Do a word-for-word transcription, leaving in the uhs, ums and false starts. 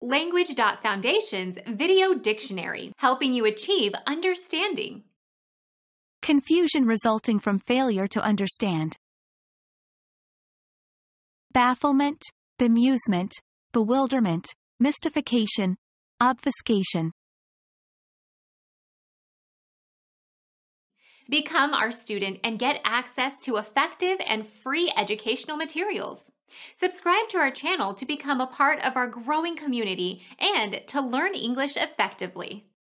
Language.Foundation's Video Dictionary, helping you achieve understanding. Confusion resulting from failure to understand. Bafflement, bemusement, bewilderment, mystification, obfuscation. Become our student and get access to effective and free educational materials. Subscribe to our channel to become a part of our growing community and to learn English effectively.